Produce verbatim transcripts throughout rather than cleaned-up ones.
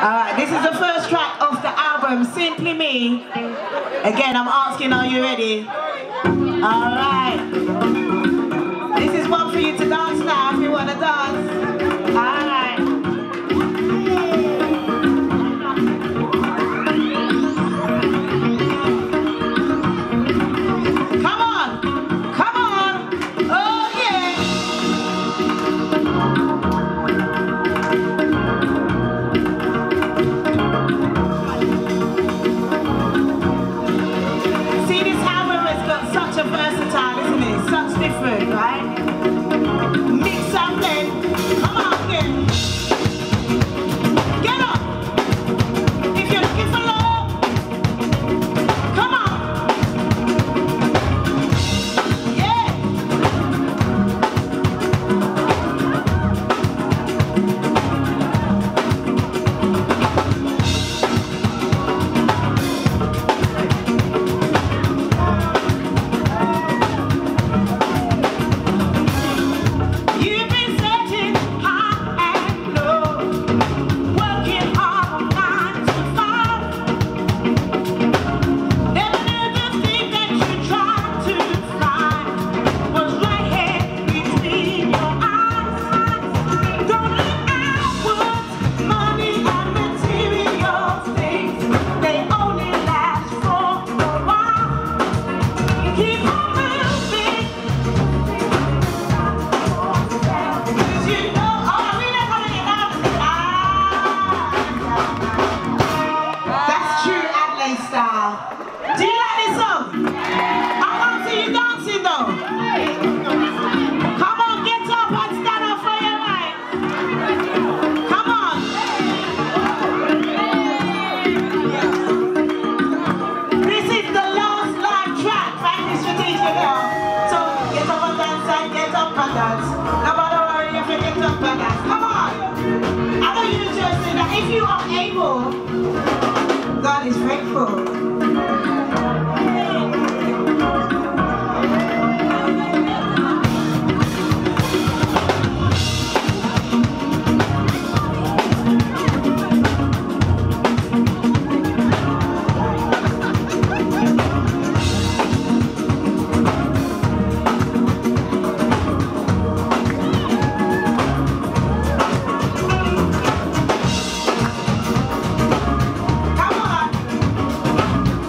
Alright, this is the first track of the album, Simply Me. Again, I'm asking, are you ready? Alright. This is one for you to dance now if you want to dance. Alright. Come on! Come on! Oh yeah! See, this album has got such a versatile, isn't it? Such different, right? Mix and blend. Come on, again. Get up. If you're looking for love, come on. Yeah. You've been searching high and low, working hard from nine to five. Never knew the thing that you tried to find was right here between your eyes. Don't look outwards, money and material things, they only last for a while. Keep on moving. Cause you know, oh, we never gonna get out of it. That's true Adelaide style. Do you like this song? I want to see you dancing though. Come on, get up and stand up for your life. Come on. This is the last live track, right? This strategic now. So get up and dance and get up and dance. Nobody worry if you get up and dance. Come on. I know you just say that if you are able, God is faithful. Come on.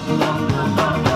Oh,